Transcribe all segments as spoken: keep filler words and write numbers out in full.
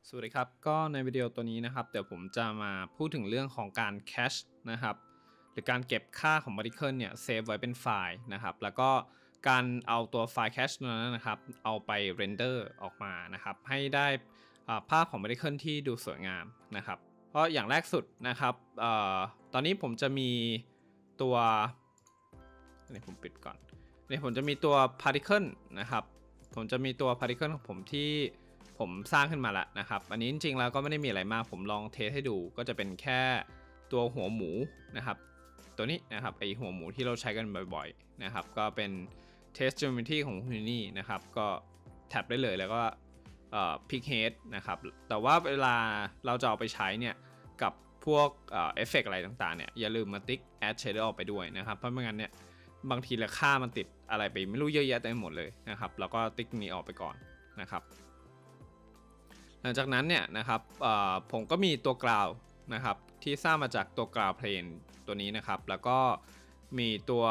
สวัสดีครับก็ในวิดีโอตัวนี้นะครับเดี๋ยวผมจะมาพูดถึงเรื่องของการแคชนะครับหรือการเก็บค่าของ particle เนี่ยเซฟไว้เป็นไฟล์นะครับแล้วก็การเอาตัวไฟล์แคชนั้นนะครับเอาไปเรนเดอร์ออกมานะครับให้ได้ภาพของ particle ที่ดูสวยงามนะครับเพราะอย่างแรกสุดนะครับอตอนนี้ผมจะมีตัวนี่ผมปิดก่อนนี่ผมจะมีตัว particle นะครับผมจะมีตัว particle ของผมที่ผมสร้างขึ้นมาแล้วนะครับอันนี้จริงๆแล้วก็ไม่ได้มีอะไรมากผมลองเทสให้ดูก็จะเป็นแค่ตัวหัวหมูนะครับตัวนี้นะครับไอหัวหมูที่เราใช้กันบ่อยๆนะครับก็เป็น test geometry ของ Houdini นะครับก็แท็บได้เลยแล้วก็เอ่อ pick head นะครับแต่ว่าเวลาเราจะเอาไปใช้เนี่ยกับพวกเอฟเฟกต์อะไรต่างๆเนี่ยอย่าลืมมาติ๊ก add shader ออกไปด้วยนะครับเพราะไม่งั้นเนี่ยบางทีราคามันติดอะไรไปไม่รู้เยอะแยะเต็มหมดเลยนะครับแล้วก็ติ๊กนี้ออกไปก่อนนะครับหลังจากนั้นเนี่ยนะครับผมก็มีตัวกราวนะครับที่สร้างมาจากตัวกราวเพลนตัวนี้นะครับแล้วก็มีตัว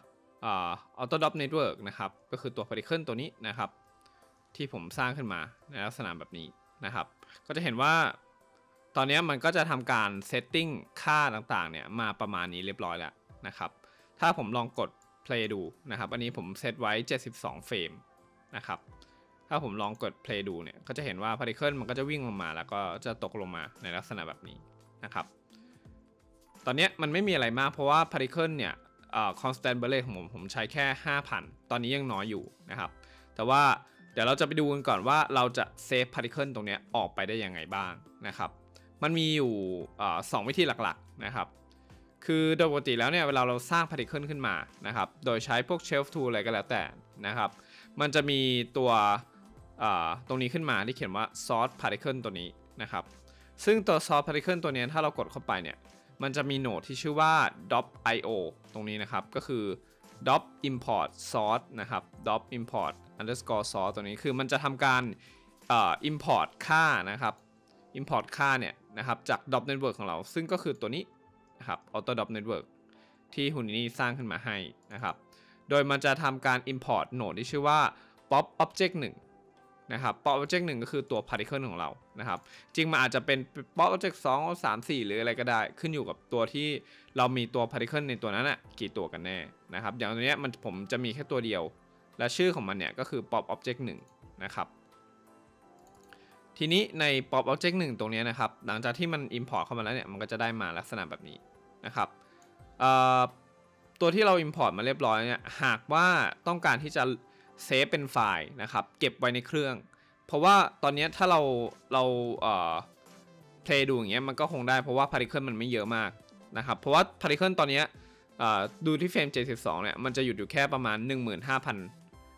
Autodop Network นะครับก็คือตัว Particle ตัวนี้นะครับที่ผมสร้างขึ้นมาในลักษณะแบบนี้นะครับก็จะเห็นว่าตอนนี้มันก็จะทำการเซตติ้งค่าต่างๆเนี่ยมาประมาณนี้เรียบร้อยแล้วนะครับถ้าผมลองกด play ดูนะครับอันนี้ผมเซตไว้เจ็ดสิบสองเฟรมนะครับถ้าผมลองกด play ดูเนี่ยก็จะเห็นว่า particle มันก็จะวิ่งลงมาแล้วก็จะตกลงมาในลักษณะแบบนี้นะครับตอนนี้มันไม่มีอะไรมากเพราะว่า particle เนี่ย constant burst rate ของผมผมใช้แค่ ห้าพัน ตอนนี้ยังน้อยอยู่นะครับแต่ว่าเดี๋ยวเราจะไปดูกันก่อนว่าเราจะเซฟ particle ตรงนี้ออกไปได้ยังไงบ้างนะครับมันมีอยู่สองวิธีหลักๆนะครับคือโดยปกติแล้วเนี่ยเวลาเราสร้าง particle ขึ้นมานะครับโดยใช้พวก shelf tool อะไรก็แล้วแต่นะครับมันจะมีตัวตรงนี้ขึ้นมาที่เขียนว่า source particle ตัวนี้นะครับซึ่งตัว source particle ตัวนี้ถ้าเรากดเข้าไปเนี่ยมันจะมีโหนดที่ชื่อว่า dop io ตรงนี้นะครับก็คือ dop import source นะครับ dop import underscore source ตัวนี้คือมันจะทำการ import ค่านะครับ import ค่าเนี่ยนะครับจาก dop network ของเราซึ่งก็คือตัวนี้นะครับ auto dop network ที่ Houdini สร้างขึ้นมาให้นะครับโดยมันจะทำการ import โหนดที่ชื่อว่า pop object หนึ่งนะครับ pop object หนึ่งก็คือตัว particle ของเรานะครับจริงมันอาจจะเป็น pop object สอง สาม สี่หรืออะไรก็ได้ขึ้นอยู่กับตัวที่เรามีตัว particle ในตัวนั้นน่ะกี่ตัวกันแน่นะครับอย่างตัวนี้มันผมจะมีแค่ตัวเดียวและชื่อของมันเนี่ยก็คือ pop object หนึ่งนะครับทีนี้ใน pop object หนึ่งตรงนี้นะครับหลังจากที่มัน import เข้ามาแล้วเนี่ยมันก็จะได้มาลักษณะแบบนี้นะครับตัวที่เรา import มาเรียบร้อยเนี่ยหากว่าต้องการที่จะเซฟเป็นไฟล์นะครับเก็บไว้ในเครื่องเพราะว่าตอนนี้ถ้าเราเราเอ่อ play ดูอย่างเงี้ยมันก็คงได้เพราะว่า particle มันไม่เยอะมากนะครับเพราะว่า particle ตอนนี้ดูที่เฟรมเจ็ดสิบสองเนี่ยมันจะหยุดอยู่แค่ประมาณ หนึ่งหมื่นห้าพัน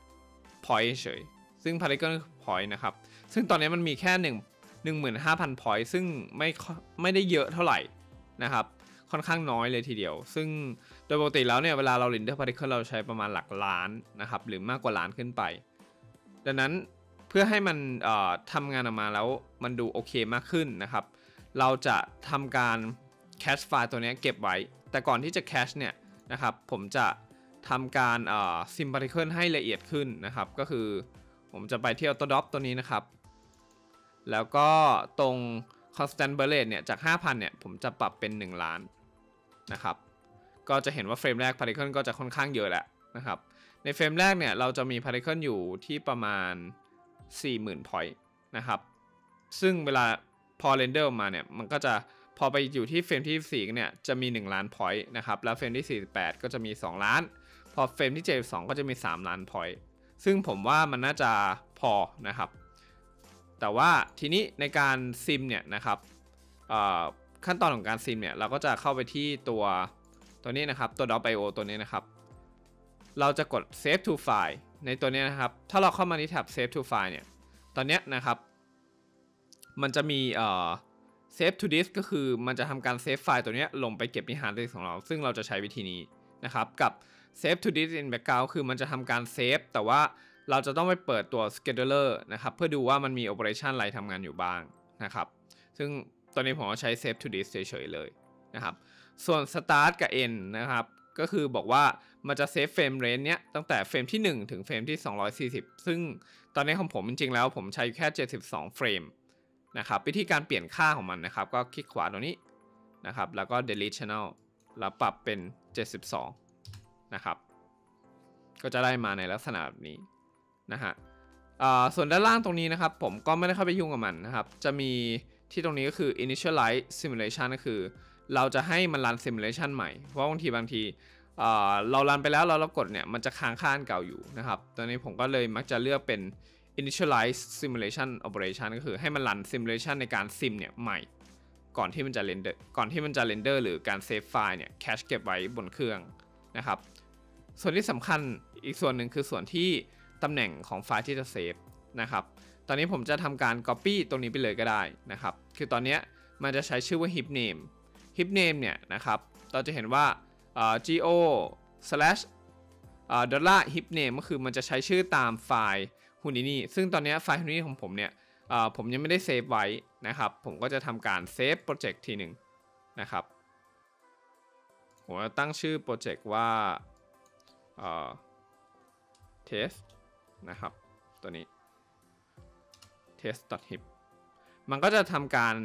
point เฉยซึ่ง particle point นะครับซึ่งตอนนี้มันมีแค่ 1 หนึ่งหมื่นห้าพัน point ซึ่งไม่ไม่ได้เยอะเท่าไหร่นะครับค่อนข้างน้อยเลยทีเดียวซึ่งโดยปกติแล้วเนี่ยเวลาเรา render particle เราใช้ประมาณหลักล้านนะครับหรือมากกว่าล้านขึ้นไปดังนั้นเพื่อให้มันทำงานออกมาแล้วมันดูโอเคมากขึ้นนะครับเราจะทำการ cache ไฟล์ตัวนี้เก็บไว้แต่ก่อนที่จะ cache เนี่ยนะครับผมจะทำการ sim particle ให้ละเอียดขึ้นนะครับก็คือผมจะไปที่ Autodop ตัวนี้นะครับแล้วก็ตรง constant burst rate เนี่ยจาก ห้าพัน เนี่ยผมจะปรับเป็นหนึ่งล้านนะครับก็จะเห็นว่าเฟรมแรก particle ก็จะค่อนข้างเยอะแหละนะครับในเฟรมแรกเนี่ยเราจะมี particle อยู่ที่ประมาณ สี่หมื่น point นะครับซึ่งเวลาพอเรนเดอร์ออกมาเนี่ยมันก็จะพอไปอยู่ที่เฟรมที่สี่เนี่ยจะมีหนึ่งล้าน point นะครับแล้วเฟรมที่สี่สิบแปดก็จะมีสองล้านพอเฟรมที่เจ็ดสิบสองก็จะมีสามล้าน point ซึ่งผมว่ามันน่าจะพอนะครับแต่ว่าทีนี้ในการซิมเนี่ยนะครับขั้นตอนของการซิมเนี่ยเราก็จะเข้าไปที่ตัวตัวนี้นะครับตัว dop io ตัวนี้นะครับเราจะกด save to file ในตัวนี้นะครับถ้าเราเข้ามาที่แท็บ save to file เนี่ยตอนนี้นะครับมันจะมีเอ่อ save to disk ก็คือมันจะทำการเซฟไฟล์ตัวนี้ลงไปเก็บที่ฮาร์ดดิสก์ของเราซึ่งเราจะใช้วิธีนี้นะครับกับ save to disk in background คือมันจะทำการเซฟแต่ว่าเราจะต้องไปเปิดตัว scheduler นะครับเพื่อดูว่ามันมี operation อะไรทำงานอยู่บ้างนะครับซึ่งตอนนี้ผมก็ใช้ save to disk เฉยๆเลยนะครับส่วน start กับ end นะครับก็คือบอกว่ามันจะเซฟเฟรมเรนจ์เนี้ยตั้งแต่เฟรมที่หนึ่งถึงเฟรมที่สองร้อยสี่สิบซึ่งตอนนี้ของผมจริงๆแล้วผมใช้แค่เจ็ดสิบสองเฟรมนะครับวิธีการเปลี่ยนค่าของมันนะครับก็คลิกขวาตรงนี้นะครับแล้วก็ delete channel แล้วปรับเป็นเจ็ดสิบสองนะครับก็จะได้มาในลักษณะแบบนี้นะฮะส่วนด้านล่างตรงนี้นะครับผมก็ไม่ได้เข้าไปยุ่งกับมันนะครับจะมีที่ตรงนี้ก็คือ initialize simulation ก็คือเราจะให้มันรัน simulation ใหม่เพราะบางทีบางทีเรารันไปแล้วเราเรากดเนี่ยมันจะค้างค่าเก่าอยู่นะครับตอนนี้ผมก็เลยมักจะเลือกเป็น initialize simulation operation ก็คือให้มันรัน simulation ในการ sim เนี่ยใหม่ก่อนที่มันจะ render ก่อนที่มันจะ render หรือการ save file เนี่ย cache เก็บไว้บนเครื่องนะครับส่วนที่สำคัญอีกส่วนหนึ่งคือส่วนที่ตำแหน่งของไฟล์ที่จะ save นะครับตอนนี้ผมจะทำการ copy ตรงนี้ไปเลยก็ได้นะครับคือตอนนี้มันจะใช้ชื่อว่า heap name heap name เนี่ยนะครับเราจะเห็นว่า go slash dollar heap name ก็คือมันจะใช้ชื่อตามไฟล์ Houdini ซึ่งตอนนี้ไฟล์ Houdini ของผมเนี่ยผมยังไม่ได้เซฟไว้นะครับผมก็จะทำการเซฟโปรเจกต์ทีหนึ่งนะครับผมจะตั้งชื่อโปรเจกต์ว่า test นะครับตัวนี้ test.hip มันก็จะทำการ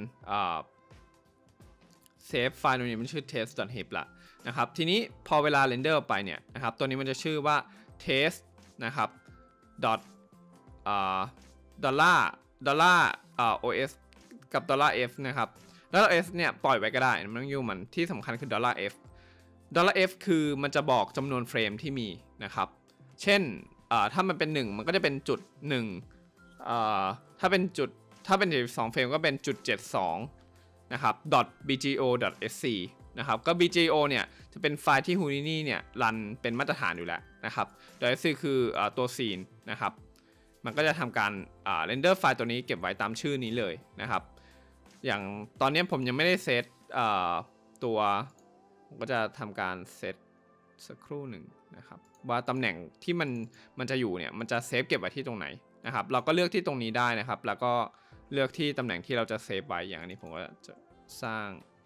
เซฟไฟล์ตัวนี้มันชื่อ test.hip ละนะครับทีนี้พอเวลาเรนเดอร์ไปเนี่ยนะครับตัวนี้มันจะชื่อว่า test นะครับ dot ดอลลาร์ดอลลาร์ os กับ $f นะครับแล้ว s เนี่ยปล่อยไว้ก็ได้ไม่ต้องยุ่งมันที่สำคัญคือ $f $f คือมันจะบอกจำนวนเฟรมที่มีนะครับเช่นถ้ามันเป็นหนึ่งมันก็จะเป็นจุดหนึ่งถ้าเป็นจุดถ้าเป็นสองเฟรมก็เป็นจุดเจ็ดสิบสองนะครับ .bgo.sc นะครับก็ bgo เนี่ยจะเป็นไฟล์ที่ Houdini เนี่ยรันเป็นมาตรฐานอยู่แล้วนะครับ .sc คือตัว scene นะครับมันก็จะทำการเรนเดอร์ไฟล์ตัวนี้เก็บไว้ตามชื่อนี้เลยนะครับอย่างตอนนี้ผมยังไม่ได้เซตตัวผมก็จะทำการเซตสักครู่หนึ่งนะครับว่าตำแหน่งที่มันมันจะอยู่เนี่ยมันจะเซฟเก็บไว้ที่ตรงไหนนะครับเราก็เลือกที่ตรงนี้ได้นะครับแล้วก็เลือกที่ตำแหน่งที่เราจะเซฟไว้อย่างนี้ผมก็จะสร้าง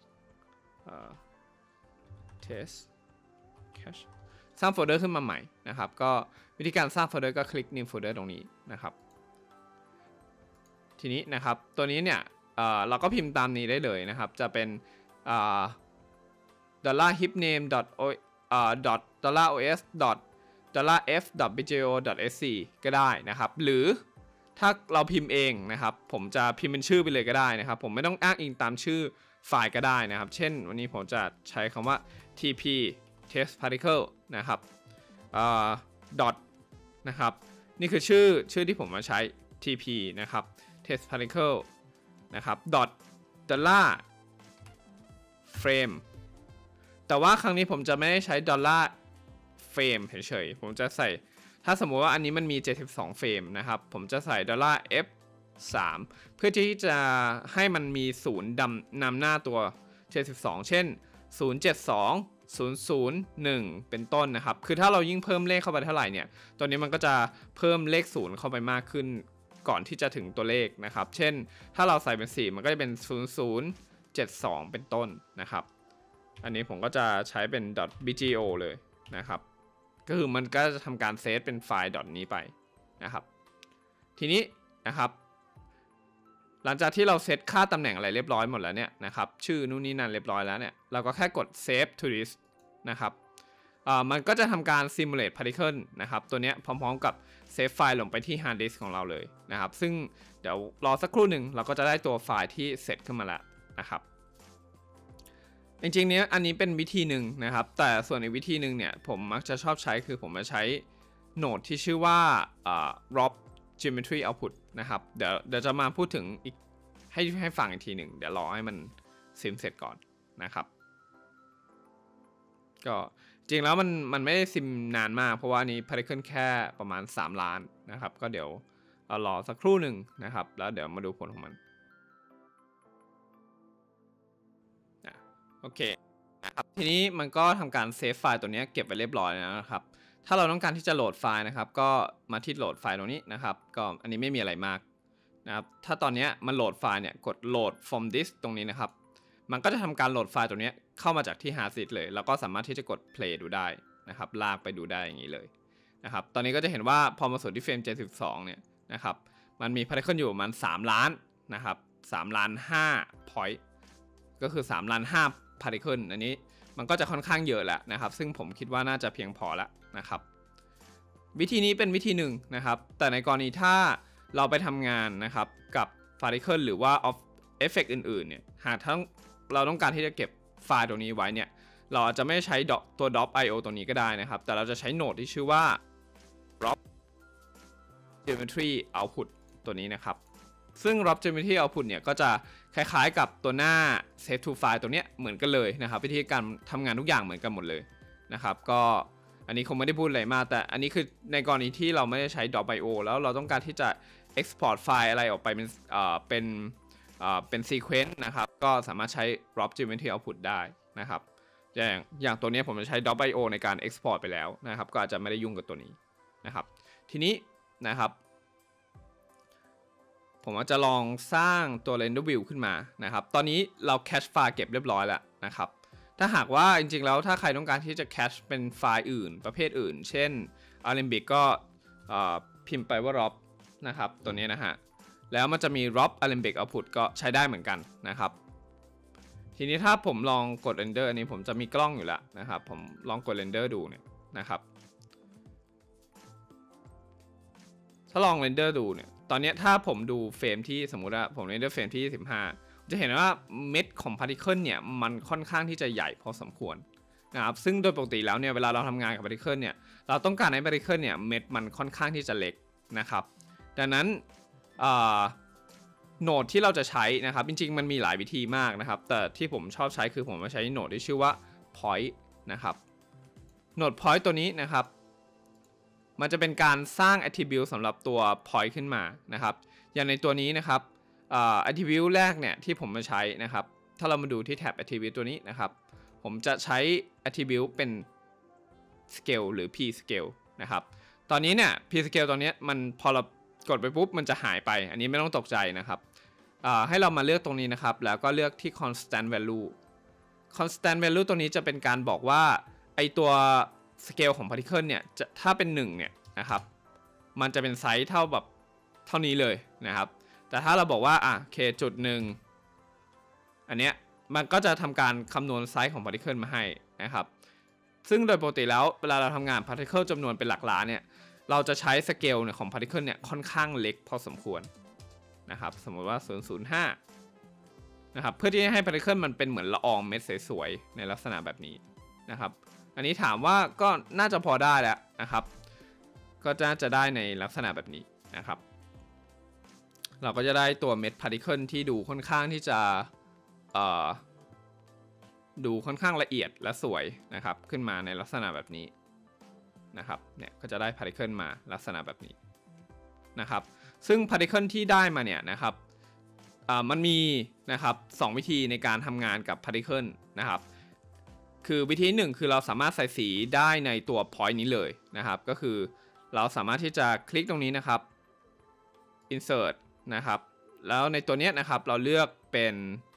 test cache สร้างโฟลเดอร์ขึ้นมาใหม่นะครับก็วิธีการสร้างโฟลเดอร์ก็คลิก new folder ตรงนี้นะครับทีนี้นะครับตัวนี้เนี่ย เ, เราก็พิมพ์ตามนี้ได้เลยนะครับจะเป็น dollar heap name dot dot dollar os dot dollar f dot bgo dot sc ก็ได้นะครับหรือถ้าเราพิมพ์เองนะครับผมจะพิมพ์เป็นชื่อไปเลยก็ได้นะครับผมไม่ต้องอ้างอิงตามชื่อไฟล์ก็ได้นะครับเช่นวันนี้ผมจะใช้คำว่า tp test particle นะครับ dot นะครับนี่คือชื่อชื่อที่ผมมาใช้ tp นะครับ test particle นะครับ dot dollar frame แต่ว่าครั้งนี้ผมจะไม่ได้ใช้ dollar frame เฉยๆผมจะใส่ถ้าสมมุติว่าอันนี้มันมีเจ็ดสิบสองเฟรมนะครับผมจะใส่ dollar f สามเพื่อที่จะให้มันมีศูนย์ดำนำหน้าตัวเจ็ดสิบสองเช่นศูนย์ เจ็ด สอง ศูนย์ ศูนย์ หนึ่งเป็นต้นนะครับคือถ้าเรายิ่งเพิ่มเลขเข้าไปเท่าไหร่เนี่ยตัวนี้มันก็จะเพิ่มเลขศูนย์เข้าไปมากขึ้นก่อนที่จะถึงตัวเลขนะครับเช่นถ้าเราใส่เป็นสี่มันก็จะเป็นศูนย์ ศูนย์ เจ็ด สองเป็นต้นนะครับอันนี้ผมก็จะใช้เป็น .bgo เลยนะครับก็คือมันก็จะทำการเซตเป็นไฟล์ดอทนี้ไปนะครับทีนี้นะครับหลังจากที่เราเซตค่าตำแหน่งอะไรเรียบร้อยหมดแล้วเนี่ยนะครับชื่อนู่นนี่นั่นเรียบร้อยแล้วเนี่ยเราก็แค่กด save to disk นะครับมันก็จะทำการ simulate particle นะครับตัวนี้พร้อมๆกับเซฟไฟล์ลงไปที่ hard disk ของเราเลยนะครับซึ่งเดี๋ยวรอสักครู่หนึ่งเราก็จะได้ตัวไฟล์ที่เสร็จขึ้นมาแล้วนะครับจริงๆเนี้ยอันนี้เป็นวิธีหนึ่งนะครับแต่ส่วนอีกวิธีหนึ่งเนี่ยผมมักจะชอบใช้คือผมจะใช้โหนดที่ชื่อว่า rob geometry output นะครับเดี๋ยวเดี๋ยวจะมาพูดถึงอีกให้ให้ฟังอีกทีหนึ่งเดี๋ยวรอให้มันซิมเสร็จก่อนนะครับก็จริงแล้วมันมันไม่ได้ซิมนานมากเพราะว่านี้ particle แค่ประมาณสามล้านนะครับก็เดี๋ยวเอารอสักครู่หนึ่งนะครับแล้วเดี๋ยวมาดูผลของมันโอเคนะครับทีนี้มันก็ทำการเซฟไฟล์ตัวนี้เก็บไว้เรียบร้อยแล้วนะครับถ้าเราต้องการที่จะโหลดไฟล์นะครับก็มาที่โหลดไฟล์ตรงนี้นะครับก็อันนี้ไม่มีอะไรมากนะครับถ้าตอนนี้มันโหลดไฟล์เนี่ยกดโหลด from disk ตรงนี้นะครับมันก็จะทำการโหลดไฟล์ตัวนี้เข้ามาจากที่ hard disk เลยแล้วก็สามารถที่จะกด play ดูได้นะครับลากไปดูได้อย่างนี้เลยนะครับตอนนี้ก็จะเห็นว่าพอมาสู่ที่เฟรมเจ็ดสิบสองเนี่ยนะครับมันมี particle อยู่ประมาณสามล้านนะครับสามล้านห้า point ก็คือสามล้านห้า particle อันนี้มันก็จะค่อนข้างเยอะแล้วนะครับซึ่งผมคิดว่าน่าจะเพียงพอแล้วนะครับวิธีนี้เป็นวิธีหนึ่งนะครับแต่ในกรณีถ้าเราไปทำงานนะครับกับ particle หรือว่า effect อื่นๆเนี่ยหากทั้งเราต้องการที่จะเก็บไฟล์ตัวนี้ไว้เนี่ยเราอาจจะไม่ใช้ตัว drop ไอ โอ ตัวนี้ก็ได้นะครับแต่เราจะใช้โหนดที่ชื่อว่า drop geometry output ตัวนี้นะครับซึ่ง drop geometry output เนี่ยก็จะคล้ายๆกับตัวหน้า save to file ตัวเนี้ยเหมือนกันเลยนะครับวิธีการทำงานทุกอย่างเหมือนกันหมดเลยนะครับก็อันนี้คงไม่ได้พูดอะไรมากแต่อันนี้คือในกรณีที่เราไม่ได้ใช้ drop ไอ โอ แล้วเราต้องการที่จะ export ไฟล์อะไรออกไปเป็นเอ่อเป็นเอ่อเป็น sequence นะครับก็สามารถใช้ drop geometry output ได้นะครับอย่างอย่างตัวนี้ผมจะใช้ drop ไอ โอ ในการ export ไปแล้วนะครับก็อาจจะไม่ได้ยุ่งกับตัวนี้นะครับทีนี้นะครับผมจะลองสร้างตัว render view ขึ้นมานะครับตอนนี้เรา cache ไฟล์เก็บเรียบร้อยแล้วนะครับถ้าหากว่าจริงๆแล้วถ้าใครต้องการที่จะ cache เป็นไฟล์อื่นประเภทอื่นเช่น Alembic ก็พิมพ์ไปว่า rob นะครับตัวนี้นะฮะแล้วมันจะมี rob Alembic output ก็ใช้ได้เหมือนกันนะครับทีนี้ถ้าผมลองกด render อันนี้ผมจะมีกล้องอยู่แล้วนะครับผมลองกด render ดูเนี่ยนะครับถ้าลอง render ดูเนี่ยตอนนี้ถ้าผมดูเฟรมที่สมมุติว่าผม render เฟรมที่สิบห้าจะเห็นว่าเม็ดของ particle เนี่ยมันค่อนข้างที่จะใหญ่พอสมควรนะครับซึ่งโดยปกติแล้วเนี่ยเวลาเราทำงานกับ particle เนี่ยเราต้องการให้ particle เนี่ยเม็ดมันค่อนข้างที่จะเล็กนะครับดังนั้นโหนดที่เราจะใช้นะครับจริงๆมันมีหลายวิธีมากนะครับแต่ที่ผมชอบใช้คือผมจะใช้โหนดที่ชื่อว่า point นะครับโหนด point ตัวนี้นะครับมันจะเป็นการสร้าง attribute สำหรับตัว point ขึ้นมานะครับอย่างในตัวนี้นะครับattribute แรกเนี่ยที่ผมมาใช้นะครับถ้าเรามาดูที่แท็บ attribute ตัวนี้นะครับผมจะใช้ attribute เป็น scale หรือ p scale นะครับตอนนี้เนี่ย p scale ตอนนี้มันพอเรากดไปปุ๊บมันจะหายไปอันนี้ไม่ต้องตกใจนะครับให้เรามาเลือกตรงนี้นะครับแล้วก็เลือกที่ constant value constant value ตัวนี้จะเป็นการบอกว่าไอตัว scale ของ particle เนี่ยจะถ้าเป็นหนึ่งเนี่ยนะครับมันจะเป็นไซส์เท่าแบบเท่านี้เลยนะครับแต่ถ้าเราบอกว่าอ่ะ k จุดหนึ่งอันเนี้ยมันก็จะทำการคำนวณไซส์ของ particle มาให้นะครับซึ่งโดยปกติแล้วเวลาเราทำงาน particle จำนวนเป็นหลักล้านเนี่ยเราจะใช้สเกลเนี่ยของ particle เนี่ยค่อนข้างเล็กพอสมควรนะครับสมมติว่าศูนย์ ศูนย์ ห้านะครับเพื่อที่จะให้ particle มันเป็นเหมือนละอองเม็ดสวยๆในลักษณะแบบนี้นะครับอันนี้ถามว่าก็น่าจะพอได้แล้วนะครับก็น่าจะได้ในลักษณะแบบนี้นะครับเราก็จะได้ตัวเม็ด particle ที่ดูค่อนข้างที่จะดูค่อนข้างละเอียดและสวยนะครับขึ้นมาในลักษณะแบบนี้นะครับเนี่ยก็จะได้ particle มาลักษณะแบบนี้นะครับซึ่ง particle ที่ได้มาเนี่ยนะครับมันมีนะครับสองวิธีในการทำงานกับ particle นะครับคือวิธีหนึ่งคือเราสามารถใส่สีได้ในตัว point นี้เลยนะครับก็คือเราสามารถที่จะคลิกตรงนี้นะครับ insert นะครับแล้วในตัวนี้นะครับเราเลือกเป็น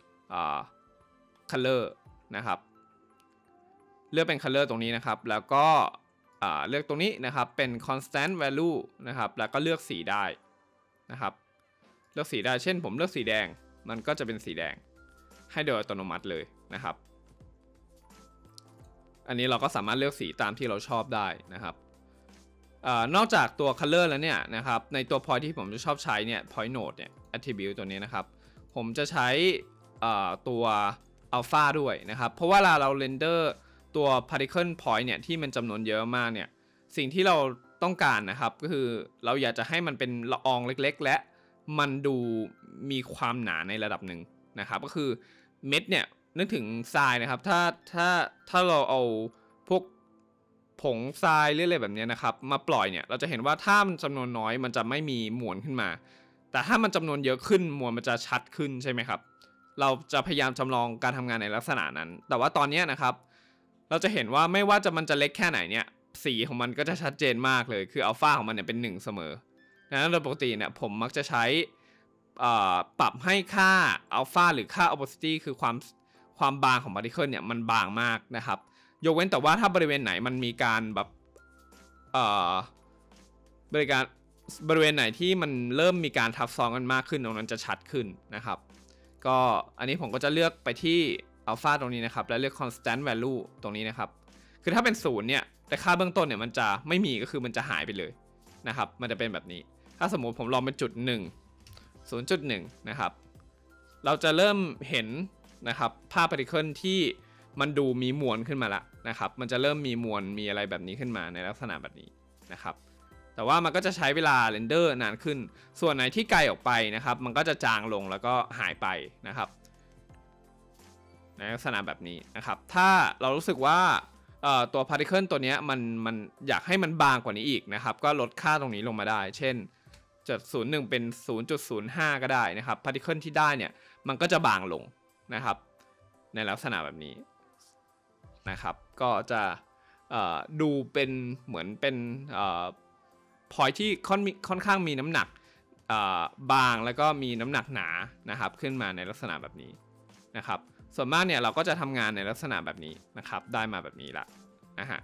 color นะครับเลือกเป็น color ตรงนี้นะครับแล้วก็เลือกตรงนี้นะครับเป็น constant value นะครับแล้วก็เลือกสีได้นะครับเลือกสีได้เช่นผมเลือกสีแดงมันก็จะเป็นสีแดงให้โดยอัตโนมัติเลยนะครับอันนี้เราก็สามารถเลือกสีตามที่เราชอบได้นะครับนอกจากตัว color แล้วเนี่ยนะครับในตัว point ที่ผมจะชอบใช้เนี่ย point node เนี่ย attribute ตัวนี้นะครับผมจะใช้ตัว alpha ด้วยนะครับเพราะว่าเวลาเรา render ตัว particle point เนี่ยที่มันจำนวนเยอะมากเนี่ยสิ่งที่เราต้องการนะครับก็คือเราอยากจะให้มันเป็นละอองเล็กๆและมันดูมีความหนาในระดับหนึ่งนะครับก็คือเม็ดเนี่ยนึกถึงทรายนะครับถ้าถ้าถ้าเราเอาพวกผงทรายเรื่อยๆแบบนี้นะครับมาปล่อยเนี่ยเราจะเห็นว่าถ้ามันจำนวนน้อยมันจะไม่มีมวลขึ้นมาแต่ถ้ามันจำนวนเยอะขึ้นมวลมันจะชัดขึ้นใช่ไหมครับเราจะพยายามจำลองการทำงานในลักษณะนั้นแต่ว่าตอนนี้นะครับเราจะเห็นว่าไม่ว่าจะมันจะเล็กแค่ไหนเนี่ยสีของมันก็จะชัดเจนมากเลยคืออัลฟาของมันเนี่ยเป็นหนึ่งเสมอดังนั้นโดยปกติเนี่ยผมมักจะใช้ปรับให้ค่าอัลฟาหรือค่า opacity คือความความบางของ particle เนี่ยมันบางมากนะครับยกเว้นแต่ว่าถ้าบริเวณไหนมันมีการแบบบริการบริเวณไหนที่มันเริ่มมีการทับซ้อนกันมากขึ้นตรงนั้นจะชัดขึ้นนะครับก็อันนี้ผมก็จะเลือกไปที่ alpha ตรงนี้นะครับแล้วเลือก constant value ตรงนี้นะครับคือถ้าเป็นศูนย์เนี่ยแต่ค่าเบื้องต้นเนี่ยมันจะไม่มีก็คือมันจะหายไปเลยนะครับมันจะเป็นแบบนี้ถ้าสมมุติผมลองเป็นจุดหนึ่ง ศูนย์จุดหนึ่ง นะครับเราจะเริ่มเห็นนะครับภาพ particle ที่มันดูมีมวลขึ้นมาละนะครับมันจะเริ่มมีมวลมีอะไรแบบนี้ขึ้นมาในลักษณะแบบนี้นะครับแต่ว่ามันก็จะใช้เวลาเรนเดอร์นานขึ้นส่วนไหนที่ไกลออกไปนะครับมันก็จะจางลงแล้วก็หายไปนะครับในลักษณะแบบนี้นะครับถ้าเรารู้สึกว่าตัว particle ตัวนี้มันมันอยากให้มันบางกว่านี้อีกนะครับก็ลดค่าตรงนี้ลงมาได้เช่นจุดศูนย์หนึ่งเป็น ศูนย์จุดศูนย์ห้า ก็ได้นะครับ particle ที่ได้เนี่ยมันก็จะบางลงนะครับในลักษณะแบบนี้นะครับก็จะดูเป็นเหมือนเป็นพอยที่ค่อนค่อนข้างมีน้ำหนักบางแล้วก็มีน้ำหนักหนานะครับขึ้นมาในลักษณะแบบนี้นะครับส่วนมากเนี่ยเราก็จะทำงานในลักษณะแบบนี้นะครับได้มาแบบนี้ละนะฮะ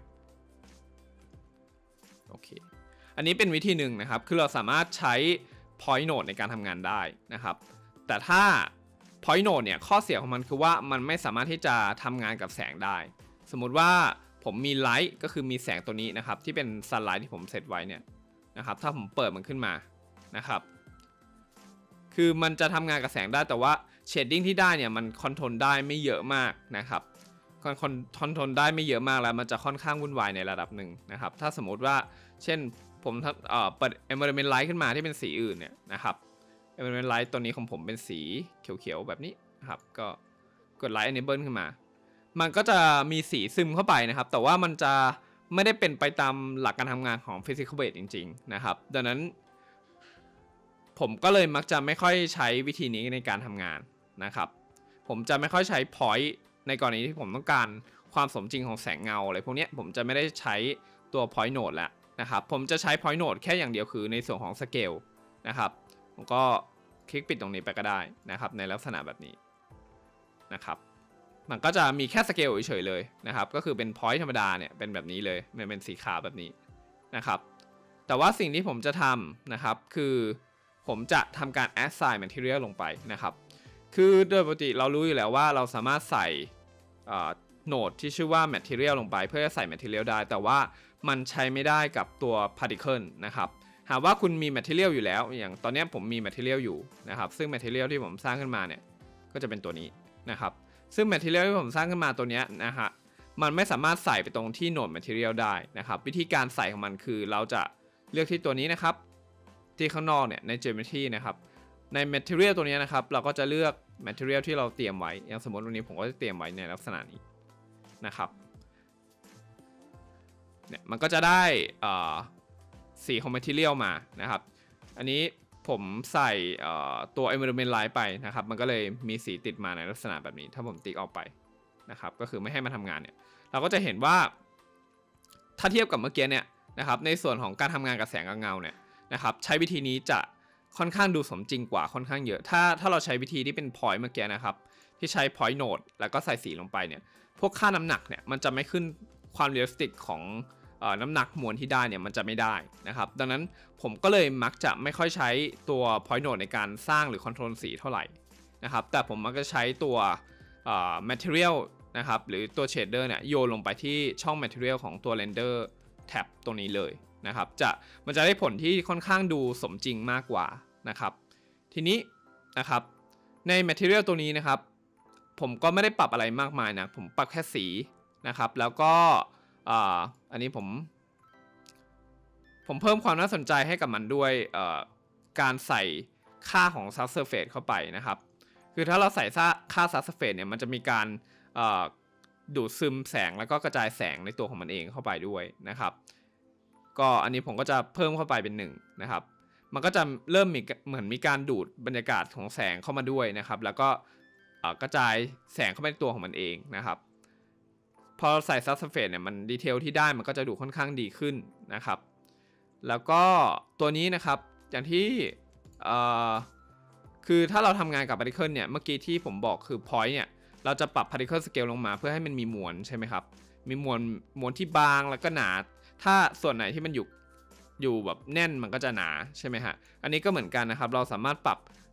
โอเคอันนี้เป็นวิธีหนึ่งนะครับคือเราสามารถใช้ point node ในการทำงานได้นะครับแต่ถ้า point node เนี่ยข้อเสียของมันคือว่ามันไม่สามารถที่จะทำงานกับแสงได้สมมุติว่าผมมีไลท์ก็คือมีแสงตัวนี้นะครับที่เป็นซันไลท์ที่ผมเซตไว้เนี่ยนะครับถ้าผมเปิดมันขึ้นมานะครับคือมันจะทำงานกับแสงได้แต่ว่าเชดดิ้งที่ได้เนี่ยมันคอนโทรลได้ไม่เยอะมากนะครับคอนคอนโทรลได้ไม่เยอะมากแล้วมันจะค่อนข้างวุ่นวายในระดับหนึ่งนะครับถ้าสมมติว่าเช่นผมเอ่อเปิด environment light ขึ้นมาที่เป็นสีอื่นเนี่ยนะครับ environment light ตัวนี้ของผมเป็นสีเขียวๆแบบนี้นะครับก็กด light enable ขึ้นมามันก็จะมีสีซึมเข้าไปนะครับแต่ว่ามันจะไม่ได้เป็นไปตามหลักการทำงานของ physical base จริงๆนะครับดังนั้นผมก็เลยมักจะไม่ค่อยใช้วิธีนี้ในการทำงานนะครับผมจะไม่ค่อยใช้ point ในกรณีที่ผมต้องการความสมจริงของแสงเงาอะไรพวกนี้ผมจะไม่ได้ใช้ตัว point node แล้วนะครับผมจะใช้ point node แค่อย่างเดียวคือในส่วนของ scale นะครับผมก็คลิกปิดตรงนี้ไปก็ได้นะครับในลักษณะแบบนี้นะครับมันก็จะมีแค่สเกลเฉยๆเลยนะครับก็คือเป็น point ธรรมดาเนี่ยเป็นแบบนี้เลยมันเป็นสีขาวแบบนี้นะครับแต่ว่าสิ่งที่ผมจะทำนะครับคือผมจะทำการ assign material ลงไปนะครับคือโดยปกติเรารู้อยู่แล้วว่าเราสามารถใส่โหนดที่ชื่อว่า material ลงไปเพื่อจะใส่ material ได้แต่ว่ามันใช้ไม่ได้กับตัว particle นะครับหากว่าคุณมี material อยู่แล้วอย่างตอนนี้ผมมี material อยู่นะครับซึ่ง material ที่ผมสร้างขึ้นมาเนี่ยก็จะเป็นตัวนี้นะครับซึ่ง material ที่ผมสร้างขึ้นมาตัวนี้นะฮะมันไม่สามารถใส่ไปตรงที่โหนด material ได้นะครับวิธีการใส่ของมันคือเราจะเลือกที่ตัวนี้นะครับที่ข้างนอกเนี่ยใน geometry นะครับใน material ตัวนี้นะครับเราก็จะเลือก material ที่เราเตรียมไว้อย่างสมมติวันนี้ผมก็จะเตรียมไว้ในลักษณะนี้นะครับเนี่ยมันก็จะได้สีของ material มานะครับอันนี้ผมใส่ตัว environment light ไปนะครับมันก็เลยมีสีติดมาในลักษณะแบบนี้ถ้าผมติ๊กออกไปนะครับก็คือไม่ให้มันทำงานเนี่ยเราก็จะเห็นว่าถ้าเทียบกับเมื่อกี้เนี่ยนะครับในส่วนของการทำงานกับแสงกับเงาเนี่ยนะครับใช้วิธีนี้จะค่อนข้างดูสมจริงกว่าค่อนข้างเยอะถ้าถ้าเราใช้วิธีที่เป็น point เมื่อกี้นะครับที่ใช้ point node แล้วก็ใส่สีลงไปเนี่ยพวกค่าน้ำหนักเนี่ยมันจะไม่ขึ้นความเรียลลิสติกของน้ำหนักมวลที่ได้เนี่ยมันจะไม่ได้นะครับดังนั้นผมก็เลยมักจะไม่ค่อยใช้ตัว point node ในการสร้างหรือ control สีเท่าไหร่นะครับแต่ผมมักจะใช้ตัว material นะครับหรือตัว shader เนี่ยโยนลงไปที่ช่อง material ของตัว render tab ตรงนี้เลยนะครับจะมันจะได้ผลที่ค่อนข้างดูสมจริงมากกว่านะครับทีนี้นะครับใน material ตัวนี้นะครับผมก็ไม่ได้ปรับอะไรมากมายนะผมปรับแค่สีนะครับแล้วก็อันนี้ผมผมเพิ่มความน่าสนใจให้กับมันด้วยการใส่ค่าของ subsurface เข้าไปนะครับคือถ้าเราใส่ค่า subsurface เนี่ยมันจะมีการดูดซึมแสงแล้วก็กระจายแสงในตัวของมันเองเข้าไปด้วยนะครับก็อันนี้ผมก็จะเพิ่มเข้าไปเป็นหนึ่งนะครับมันก็จะเริ่มมีเหมือนมีการดูดบรรยากาศของแสงเข้ามาด้วยนะครับแล้วก็กระจายแสงเข้าไปในตัวของมันเองนะครับพอใส่ซับสเฟซเนี่ยมันดีเทลที่ได้มันก็จะดูค่อนข้างดีขึ้นนะครับแล้วก็ตัวนี้นะครับอย่างที่คือถ้าเราทำงานกับ particle เนี่ยเมื่อกี้ที่ผมบอกคือ point เนี่ยเราจะปรับ particle scale ลงมาเพื่อให้มันมีมวลใช่ไหมครับมีมวลมวลที่บางแล้วก็หนาถ้าส่วนไหนที่มันอยู่อยู่แบบแน่นมันก็จะหนาใช่ไหมฮะอันนี้ก็เหมือนกันนะครับเราสามารถปรับ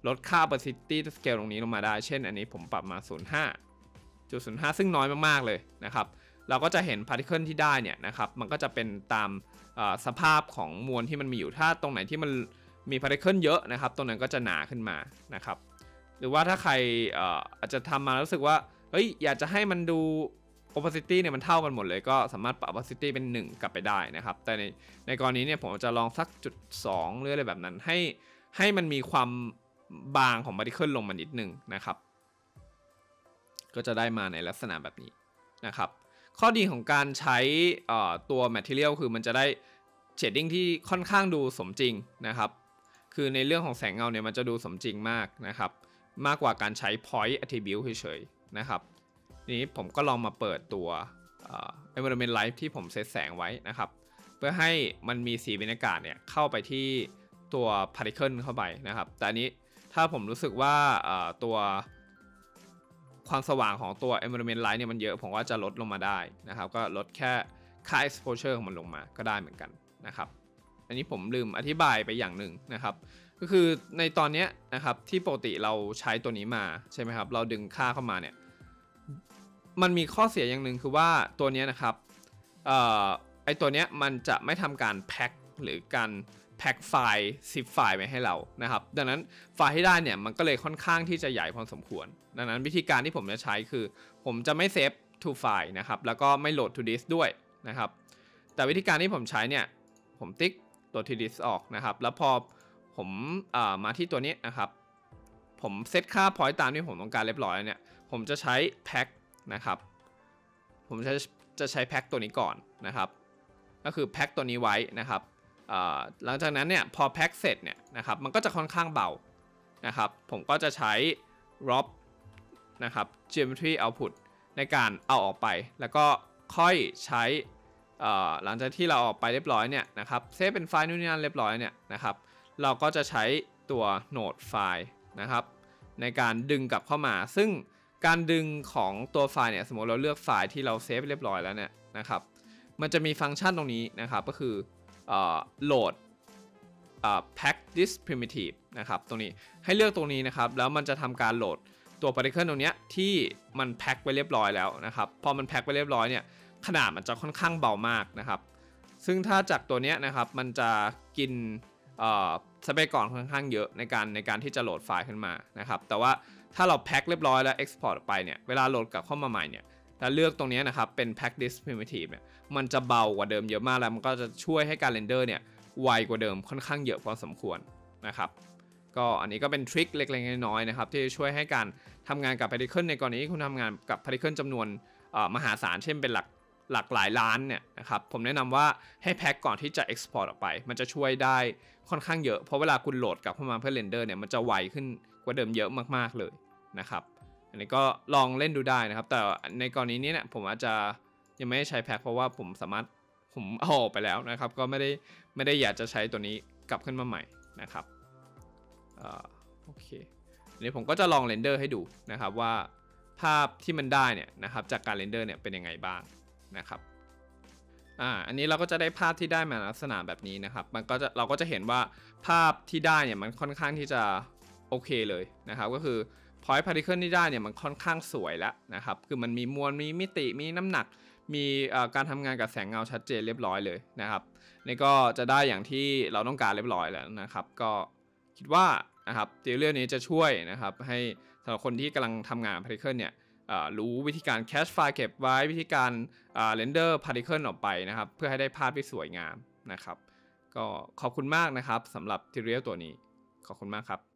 ลดค่า opacity scale ตรงนี้ลงมาได้เช่นอันนี้ผมปรับมา ศูนย์จุดห้า จุด ศูนย์จุดห้า ซึ่งน้อยมากๆเลยนะครับเราก็จะเห็น particle ที่ได้เนี่ยนะครับมันก็จะเป็นตามสภาพของมวลที่มันมีอยู่ถ้าตรงไหนที่มันมี particle เยอะนะครับตรงนั้นก็จะหนาขึ้นมานะครับหรือว่าถ้าใครอาจจะทำมารู้สึกว่าเฮ้ยอยากจะให้มันดู opacity เนี่ยมันเท่ากันหมดเลยก็สามารถปรับ opacity เป็นหนึ่งกลับไปได้นะครับแต่ในในกรณีเนี่ยผมจะลองสักจุดสองหรืออะไรแบบนั้นให้ให้มันมีความบางของ particle ลงมานิดนึงนะครับก็จะได้มาในลักษณะแบบนี้นะครับข้อดีของการใช้ตัว material คือมันจะได้ shading ที่ค่อนข้างดูสมจริงนะครับคือในเรื่องของแสงเงาเนี่ยมันจะดูสมจริงมากนะครับมากกว่าการใช้ point attribute เฉยๆนะครับนี้ผมก็ลองมาเปิดตัว environment light ที่ผมเซตแสงไว้นะครับเพื่อให้มันมีสีบรรยากาศเนี่ยเข้าไปที่ตัว particle เข้าไปนะครับแต่อันนี้ถ้าผมรู้สึกว่าตัวความสว่างของตัว environment light เนี่ยมันเยอะผมว่าจะลดลงมาได้นะครับก็ลดแค่ค่า exposure ของมันลงมาก็ได้เหมือนกันนะครับอันนี้ผมลืมอธิบายไปอย่างหนึ่งนะครับก็คือในตอนนี้นะครับที่ปกติเราใช้ตัวนี้มาใช่ไหมครับเราดึงค่าเข้ามาเนี่ยมันมีข้อเสียอย่างหนึ่งคือว่าตัวนี้นะครับเอ่อไอตัวนี้มันจะไม่ทำการแพ็คหรือการแพ็คไฟล์ zip ไฟล์ไว้ให้เรานะครับดังนั้นไฟล์ที่ได้เนี่ยมันก็เลยค่อนข้างที่จะใหญ่พอสมควรดังนั้นวิธีการที่ผมจะใช้คือผมจะไม่เซฟ to file นะครับแล้วก็ไม่โหลด to disk ด้วยนะครับแต่วิธีการที่ผมใช้เนี่ยผมติ๊กตัว to disk ออกนะครับแล้วพอผมมาที่ตัวนี้นะครับผมเซตค่า point ตามที่ผมต้องการเรียบร้อยเนี่ยผมจะใช้ pack นะครับผมจะจะใช้ pack ตัวนี้ก่อนนะครับก็คือ pack ตัวนี้ไว้นะครับหลังจากนั้นเนี่ยพอ pack เสร็จเนี่ยนะครับมันก็จะค่อนข้างเบานะครับผมก็จะใช้ rob นะครับ geometry output ในการเอาออกไปแล้วก็ค่อยใช้หลังจากที่เราออกไปเรียบร้อยเนี่ยนะครับเซฟเป็นไฟล์นู่นนี่นั่นเรียบร้อยเนี่ยนะครับเราก็จะใช้ตัว node ไฟล์นะครับในการดึงกลับเข้ามาซึ่งการดึงของตัวไฟล์เนี่ยสมมติเราเลือกไฟล์ที่เราเซฟเรียบร้อยแล้วเนี่ยนะครับมันจะมีฟังก์ชันตรงนี้นะครับก็คือโหลด pack this primitive นะครับตรงนี้ให้เลือกตรงนี้นะครับแล้วมันจะทำการโหลดตัว particle ตรงนี้ที่มันแพ็คไว้เรียบร้อยแล้วนะครับพอมันแพ็คไว้เรียบร้อยเนี่ยขนาดมันจะค่อนข้างเบามากนะครับซึ่งถ้าจากตัวนี้นะครับมันจะกินทรัพยากรค่อนข้างเยอะในการในการที่จะโหลดไฟล์ขึ้นมานะครับแต่ว่าถ้าเราแพ็คเรียบร้อยแล้ว export ออกไปเนี่ยเวลาโหลดกลับเข้ามาใหม่เนี่ยแล้วเลือกตรงนี้นะครับเป็น pack this primitive เนี่ยมันจะเบากว่าเดิมเยอะมากแล้วมันก็จะช่วยให้การเรนเดอร์เนี่ยไวกว่าเดิมค่อนข้างเยอะพอสมควรนะครับก็อันนี้ก็เป็นทริคเล็กๆน้อยๆนะครับที่ช่วยให้การทำงานกับ particle ในกรณีที่คุณทำงานกับ particle จำนวนมหาศาลเช่นเป็นหลักหลักหลายล้านเนี่ยนะครับผมแนะนำว่าให้แพ็คก่อนที่จะ export ออกไปมันจะช่วยได้ค่อนข้างเยอะเพราะเวลาคุณโหลดกลับเข้ามาเพื่อเรนเดอร์เนี่ยมันจะไวขึ้นกว่าเดิมเยอะมากๆเลยนะครับอันนี้ก็ลองเล่นดูได้นะครับแต่ในกรณีนี้เนี่ยผมอาจจะยังไม่ได้ใช้แพ็คเพราะว่าผมสามารถผมเอาออกไปแล้วนะครับก็ไม่ได้ไม่ได้อยากจะใช้ตัวนี้กลับขึ้นมาใหม่นะครับโอเคอันนี้ผมก็จะลองเรนเดอร์ให้ดูนะครับว่าภาพที่มันได้เนี่ยนะครับจากการเรนเดอร์เนี่ยเป็นยังไงบ้างนะครับอ่าอันนี้เราก็จะได้ภาพที่ได้มาลักษณะแบบนี้นะครับมันก็จะเราก็จะเห็นว่าภาพที่ได้เนี่ยมันค่อนข้างที่จะโอเคเลยนะครับก็คือ point particle ที่ได้เนี่ยมันค่อนข้างสวยแล้วนะครับคือมันมีมวลมีมิติมีน้ำหนักมีการทำงานกับแสงเงาชัดเจนเรียบร้อยเลยนะครับนี่ก็จะได้อย่างที่เราต้องการเรียบร้อยแล้วนะครับก็คิดว่านะครับติวเรื่องนี้จะช่วยนะครับให้สำหรับคนที่กำลังทำงาน particle เนี่ยรู้วิธีการ cache ไฟล์เก็บไว้วิธีการ render particle ออกไปนะครับเพื่อให้ได้ภาพที่สวยงามนะครับก็ขอบคุณมากนะครับสำหรับ tutorial ตัวนี้ขอบคุณมากครับ